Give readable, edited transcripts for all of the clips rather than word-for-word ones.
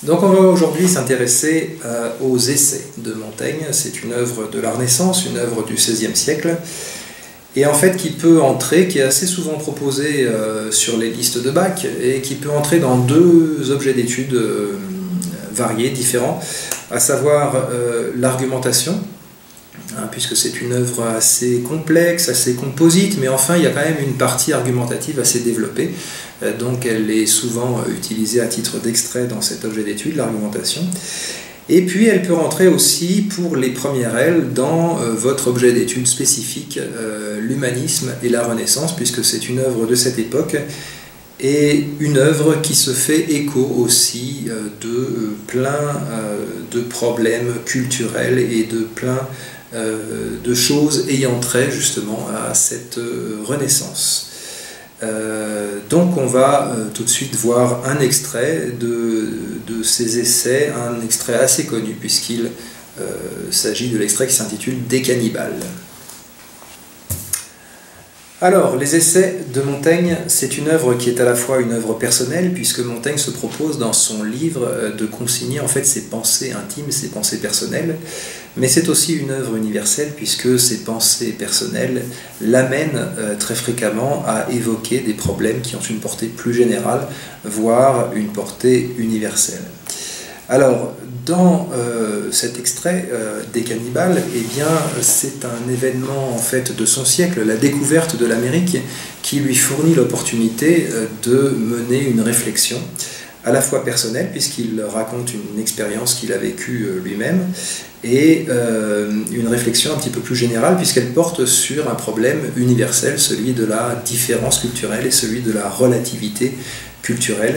Donc on va aujourd'hui s'intéresser aux essais de Montaigne. C'est une œuvre de la Renaissance, une œuvre du XVIe siècle, et en fait qui peut entrer, qui est assez souvent proposée sur les listes de bac, et qui peut entrer dans deux objets d'études variés, différents, à savoir l'argumentation, puisque c'est une œuvre assez complexe, assez composite, mais enfin il y a quand même une partie argumentative assez développée, donc elle est souvent utilisée à titre d'extrait dans cet objet d'étude, l'argumentation. Et puis elle peut rentrer aussi pour les premières L dans votre objet d'étude spécifique, l'humanisme et la Renaissance, puisque c'est une œuvre de cette époque, et une œuvre qui se fait écho aussi de plein de problèmes culturels et de plein de choses ayant trait justement à cette Renaissance. Donc on va tout de suite voir un extrait de ces essais, un extrait assez connu puisqu'il s'agit de l'extrait qui s'intitule « Des cannibales ». Alors, les essais de Montaigne, c'est une œuvre qui est à la fois une œuvre personnelle, puisque Montaigne se propose dans son livre de consigner en fait ses pensées intimes, ses pensées personnelles, mais c'est aussi une œuvre universelle, puisque ses pensées personnelles l'amènent très fréquemment à évoquer des problèmes qui ont une portée plus générale, voire une portée universelle. Alors, dans cet extrait des cannibales, eh bien, c'est un événement en fait de son siècle, la découverte de l'Amérique, qui lui fournit l'opportunité de mener une réflexion à la fois personnelle, puisqu'il raconte une expérience qu'il a vécue lui-même, et une réflexion un petit peu plus générale, puisqu'elle porte sur un problème universel, celui de la différence culturelle et celui de la relativité culturelle,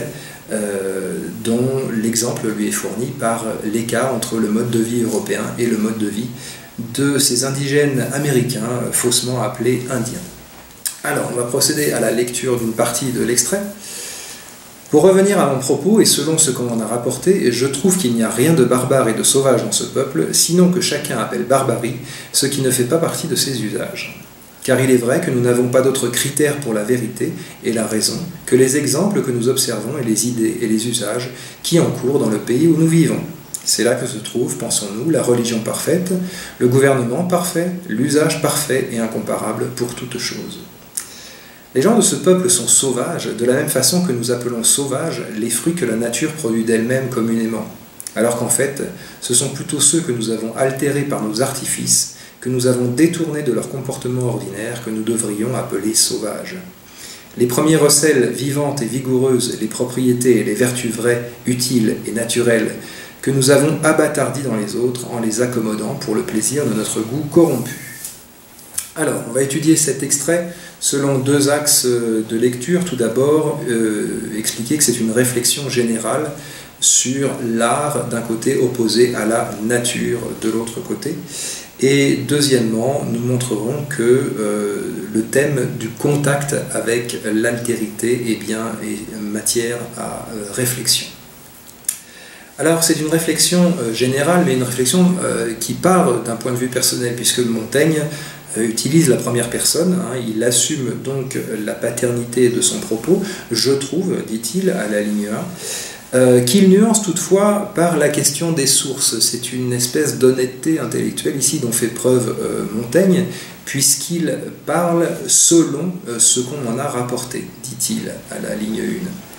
dont l'exemple lui est fourni par l'écart entre le mode de vie européen et le mode de vie de ces indigènes américains faussement appelés indiens. Alors, on va procéder à la lecture d'une partie de l'extrait. Pour revenir à mon propos, et selon ce qu'on en a rapporté, je trouve qu'il n'y a rien de barbare et de sauvage dans ce peuple, sinon que chacun appelle barbarie ce qui ne fait pas partie de ses usages. Car il est vrai que nous n'avons pas d'autres critères pour la vérité et la raison que les exemples que nous observons et les idées et les usages qui encourent dans le pays où nous vivons. C'est là que se trouve, pensons-nous, la religion parfaite, le gouvernement parfait, l'usage parfait et incomparable pour toute chose. Les gens de ce peuple sont sauvages, de la même façon que nous appelons sauvages les fruits que la nature produit d'elle-même communément, alors qu'en fait, ce sont plutôt ceux que nous avons altérés par nos artifices, que nous avons détournés de leur comportement ordinaire, que nous devrions appeler sauvages. Les premiers recèlent vivantes et vigoureuses les propriétés et les vertus vraies, utiles et naturelles, que nous avons abattardis dans les autres en les accommodant pour le plaisir de notre goût corrompu. Alors, on va étudier cet extrait selon deux axes de lecture. Tout d'abord, expliquer que c'est une réflexion générale sur l'art d'un côté opposé à la nature de l'autre côté. Et deuxièmement, nous montrerons que le thème du contact avec l'altérité est matière à réflexion. Alors c'est une réflexion générale, mais une réflexion qui part d'un point de vue personnel, puisque Montaigne utilise la première personne, il assume donc la paternité de son propos, je trouve, dit-il à la ligne 1, qu'il nuance toutefois par la question des sources. C'est une espèce d'honnêteté intellectuelle ici dont fait preuve Montaigne, puisqu'il parle selon ce qu'on en a rapporté, dit-il à la ligne 1.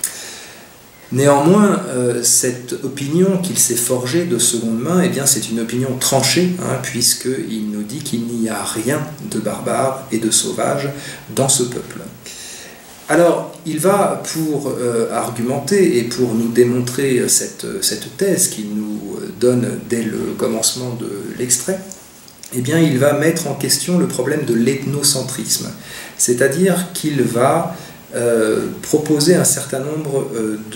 Néanmoins, cette opinion qu'il s'est forgée de seconde main, eh bien, c'est une opinion tranchée, puisqu'il nous dit qu'il n'y a rien de barbare et de sauvage dans ce peuple. Alors, il va, pour argumenter et pour nous démontrer cette thèse qu'il nous donne dès le commencement de l'extrait, eh bien, il va mettre en question le problème de l'ethnocentrisme, c'est-à-dire qu'il va proposer un certain nombre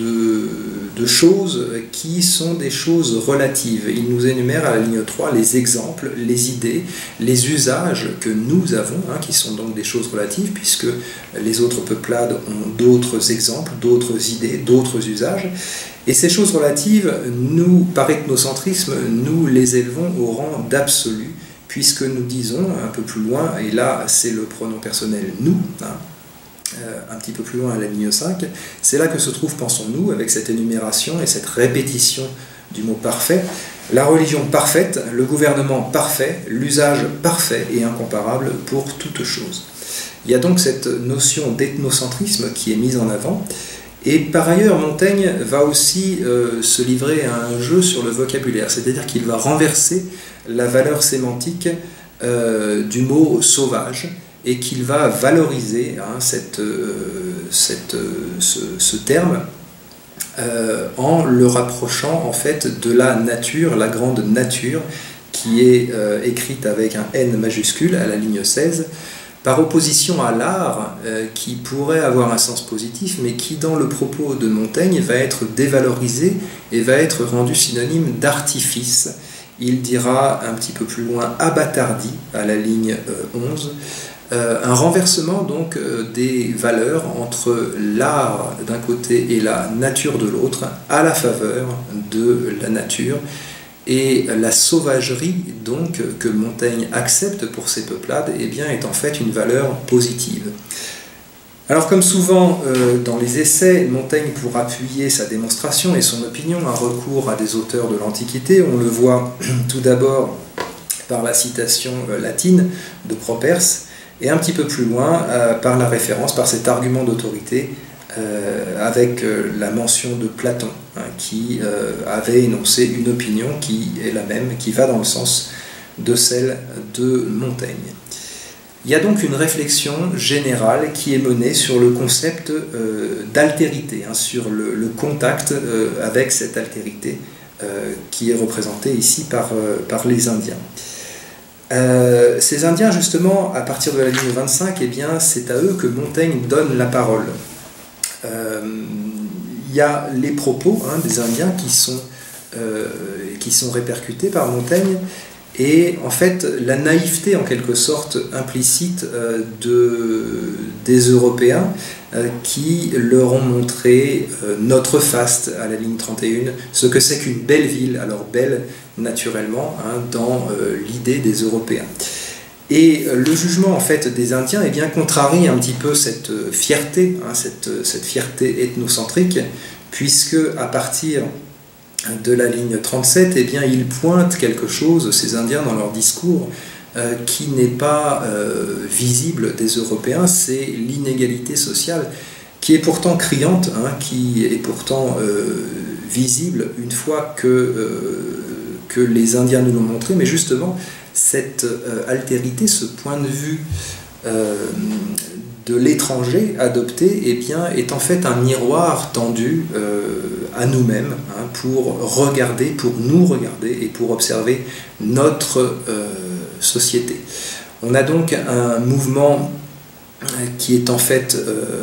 de choses qui sont des choses relatives. Il nous énumère à la ligne 3 les exemples, les idées, les usages que nous avons, qui sont donc des choses relatives, puisque les autres peuplades ont d'autres exemples, d'autres idées, d'autres usages. Et ces choses relatives, nous, par ethnocentrisme, nous les élevons au rang d'absolu, puisque nous disons un peu plus loin, et là c'est le pronom personnel « nous », un petit peu plus loin à la ligne 5, c'est là que se trouve, pensons-nous, avec cette énumération et cette répétition du mot parfait, la religion parfaite, le gouvernement parfait, l'usage parfait et incomparable pour toute chose. Il y a donc cette notion d'ethnocentrisme qui est mise en avant, et par ailleurs Montaigne va aussi se livrer à un jeu sur le vocabulaire, c'est-à-dire qu'il va renverser la valeur sémantique du mot sauvage, et qu'il va valoriser ce terme en le rapprochant en fait de la nature, la grande nature, qui est écrite avec un N majuscule à la ligne 16, par opposition à l'art, qui pourrait avoir un sens positif, mais qui dans le propos de Montaigne va être dévalorisé et va être rendu synonyme d'artifice. Il dira un petit peu plus loin abattardi à la ligne 11, un renversement donc des valeurs entre l'art d'un côté et la nature de l'autre, à la faveur de la nature, et la sauvagerie donc que Montaigne accepte pour ces peuplades, eh bien, est en fait une valeur positive. Alors comme souvent dans les essais, Montaigne, pour appuyer sa démonstration et son opinion, a recours à des auteurs de l'Antiquité. On le voit tout d'abord par la citation latine de Properce, et un petit peu plus loin par la référence, par cet argument d'autorité, avec la mention de Platon, qui avait énoncé une opinion qui est la même, qui va dans le sens de celle de Montaigne. Il y a donc une réflexion générale qui est menée sur le concept d'altérité, sur le contact avec cette altérité qui est représentée ici par les Indiens. Ces Indiens, justement, à partir de la ligne 25, eh bien, c'est à eux que Montaigne donne la parole. Il y a les propos des Indiens qui sont répercutés par Montaigne, et en fait la naïveté en quelque sorte implicite des Européens qui leur ont montré notre faste à la ligne 31, ce que c'est qu'une belle ville, alors belle naturellement dans l'idée des Européens. Et le jugement en fait des Indiens eh bien, contrarie un petit peu cette fierté, cette fierté ethnocentrique, puisque à partir de la ligne 37, eh bien, ils pointent quelque chose, ces Indiens, dans leur discours, qui n'est pas visible des Européens, c'est l'inégalité sociale, qui est pourtant criante, qui est pourtant visible une fois que les Indiens nous l'ont montré, mais justement, cette altérité, ce point de vue de l'étranger adopté, eh bien, est en fait un miroir tendu à nous-mêmes pour regarder, pour nous regarder et pour observer notre société. On a donc un mouvement qui est en fait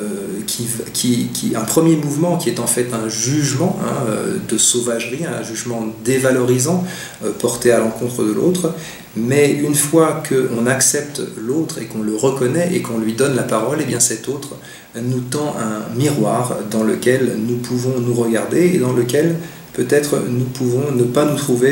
un premier mouvement qui est en fait un jugement de sauvagerie, un jugement dévalorisant porté à l'encontre de l'autre, mais une fois qu'on accepte l'autre et qu'on le reconnaît et qu'on lui donne la parole, et bien cet autre nous tend un miroir dans lequel nous pouvons nous regarder et dans lequel peut-être nous pouvons ne pas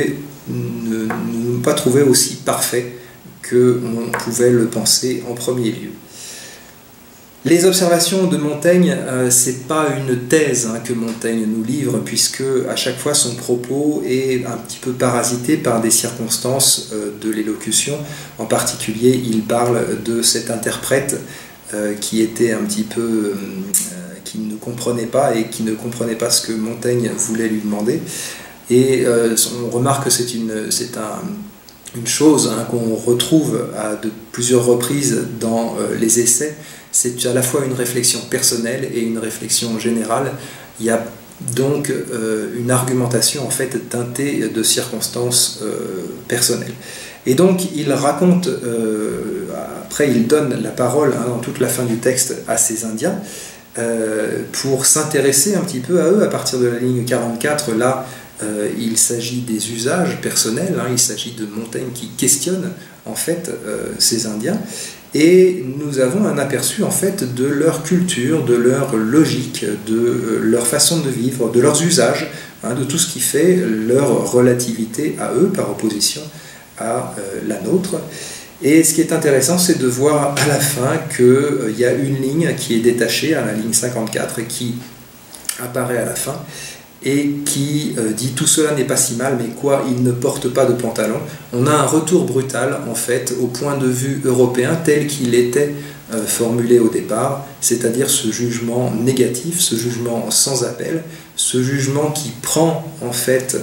trouver aussi parfait qu'on pouvait le penser en premier lieu. Les observations de Montaigne, c'est pas une thèse que Montaigne nous livre, puisque à chaque fois son propos est un petit peu parasité par des circonstances de l'élocution. En particulier, il parle de cet interprète qui était un petit peu, qui ne comprenait pas et qui ne comprenait pas ce que Montaigne voulait lui demander. Et on remarque que c'est une chose qu'on retrouve à de plusieurs reprises dans les essais. C'est à la fois une réflexion personnelle et une réflexion générale. Il y a donc une argumentation en fait teintée de circonstances personnelles. Et donc il raconte, après il donne la parole dans toute la fin du texte à ces Indiens pour s'intéresser un petit peu à eux. À partir de la ligne 44, là il s'agit des usages personnels, il s'agit de Montaigne qui questionne en fait ces Indiens. Et nous avons un aperçu en fait de leur culture, de leur logique, de leur façon de vivre, de leurs usages, de tout ce qui fait leur relativité à eux par opposition à la nôtre. Et ce qui est intéressant, c'est de voir à la fin qu'il y a une ligne qui est détachée, à la ligne 54, et qui apparaît à la fin, et qui dit « tout cela n'est pas si mal, mais quoi, il ne porte pas de pantalon ». On a un retour brutal, en fait, au point de vue européen tel qu'il était formulé au départ, c'est-à-dire ce jugement négatif, ce jugement sans appel, ce jugement qui prend, en fait,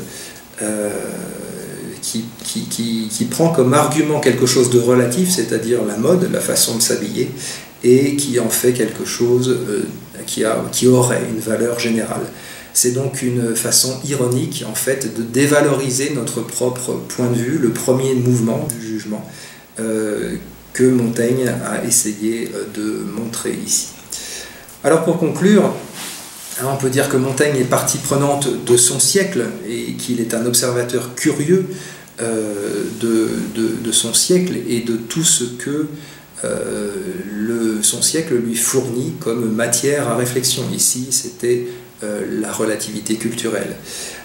qui prend comme argument quelque chose de relatif, c'est-à-dire la mode, la façon de s'habiller, et qui en fait quelque chose qui aurait une valeur générale. C'est donc une façon ironique en fait de dévaloriser notre propre point de vue, le premier mouvement du jugement que Montaigne a essayé de montrer ici. Alors pour conclure, on peut dire que Montaigne est partie prenante de son siècle et qu'il est un observateur curieux de son siècle et de tout ce que son siècle lui fournit comme matière à réflexion. Ici, c'était la relativité culturelle.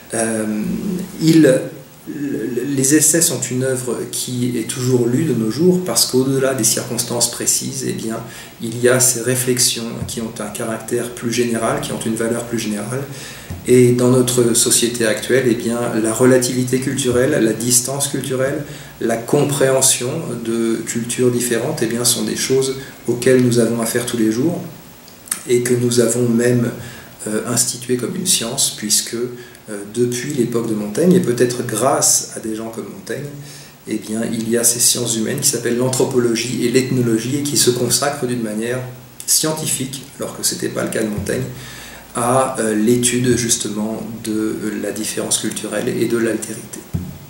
Les essais sont une œuvre qui est toujours lue de nos jours parce qu'au-delà des circonstances précises, eh bien, il y a ces réflexions qui ont un caractère plus général, qui ont une valeur plus générale. Et dans notre société actuelle, eh bien, la relativité culturelle, la distance culturelle, la compréhension de cultures différentes eh bien, sont des choses auxquelles nous avons affaire tous les jours et que nous avons même instituées comme une science, puisque depuis l'époque de Montaigne, et peut-être grâce à des gens comme Montaigne, eh bien, il y a ces sciences humaines qui s'appellent l'anthropologie et l'ethnologie et qui se consacrent d'une manière scientifique, alors que ce n'était pas le cas de Montaigne, à l'étude justement de la différence culturelle et de l'altérité.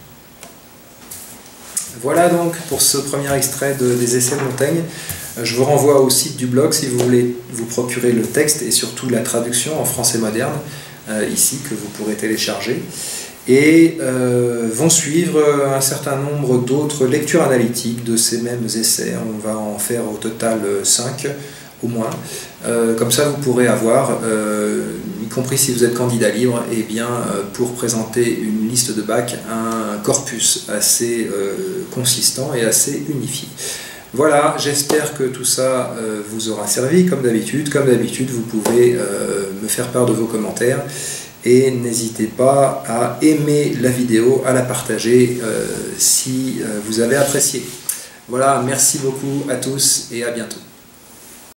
Voilà donc pour ce premier extrait des essais de Montaigne. Je vous renvoie au site du blog si vous voulez vous procurer le texte et surtout la traduction en français moderne, ici, que vous pourrez télécharger. Et vont suivre un certain nombre d'autres lectures analytiques de ces mêmes essais. On va en faire au total 5 au moins. Comme ça, vous pourrez avoir, y compris si vous êtes candidat libre, et bien, pour présenter une liste de bac, un corpus assez consistant et assez unifié. Voilà, j'espère que tout ça vous aura servi. Comme d'habitude, vous pouvez me faire part de vos commentaires. Et n'hésitez pas à aimer la vidéo, à la partager si vous avez apprécié. Voilà, merci beaucoup à tous et à bientôt.